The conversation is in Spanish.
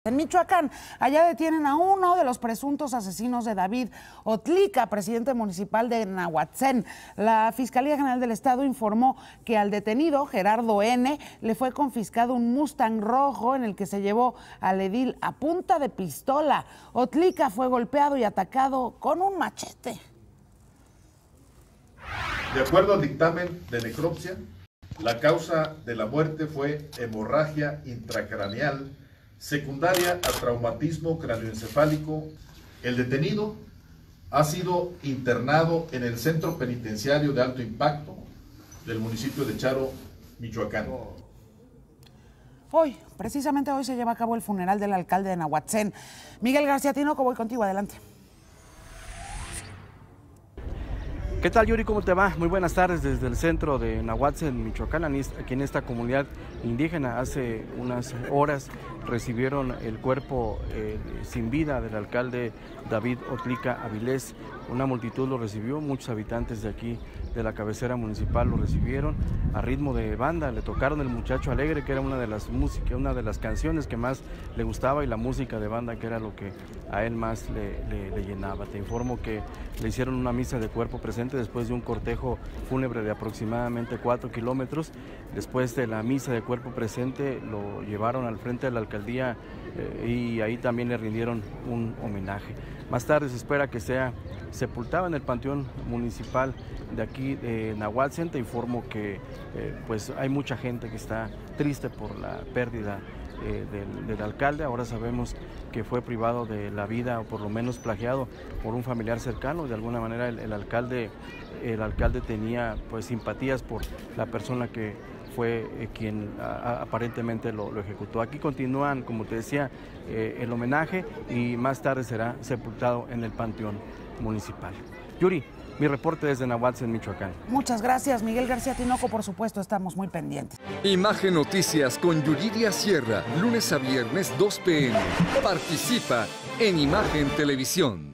En Michoacán, allá detienen a uno de los presuntos asesinos de David Otlica, presidente municipal de Nahuatzén. La Fiscalía General del Estado informó que al detenido, Gerardo N., le fue confiscado un Mustang rojo en el que se llevó al edil a punta de pistola. Otlica fue golpeado y atacado con un machete. De acuerdo al dictamen de necropsia, la causa de la muerte fue hemorragia intracraneal secundaria al traumatismo cráneoencefálico. El detenido ha sido internado en el Centro Penitenciario de Alto Impacto del municipio de Charo, Michoacán. Precisamente hoy se lleva a cabo el funeral del alcalde de Nahuatzén. Miguel García Tinoco, voy contigo, adelante. ¿Qué tal, Yuri? ¿Cómo te va? Muy buenas tardes desde el centro de Nahuatzén, Michoacán. Aquí en esta comunidad indígena hace unas horas recibieron el cuerpo sin vida del alcalde David Otlica Avilés. Una multitud lo recibió, muchos habitantes de aquí de la cabecera municipal lo recibieron a ritmo de banda. Le tocaron El Muchacho Alegre, que era una de las canciones que más le gustaba, y la música de banda, que era lo que a él más le llenaba. Te informo que le hicieron una misa de cuerpo presente después de un cortejo fúnebre de aproximadamente 4 kilómetros. Después de la misa de cuerpo presente lo llevaron al frente de la alcaldía y ahí también le rindieron un homenaje. Más tarde se espera que sea sepultado en el panteón municipal de aquí de Nahuatzén. Te informo que pues hay mucha gente que está triste por la pérdida del alcalde. Ahora sabemos que fue privado de la vida, o por lo menos plagiado por un familiar cercano. De alguna manera el alcalde tenía pues simpatías por la persona que fue quien aparentemente lo ejecutó. Aquí continúan, como te decía, el homenaje, y más tarde será sepultado en el panteón municipal. Yuri, mi reporte desde Nahuatzén, Michoacán. Muchas gracias, Miguel García Tinoco. Por supuesto, estamos muy pendientes. Imagen Noticias con Yuridia Sierra, lunes a viernes 2 p.m. Participa en Imagen Televisión.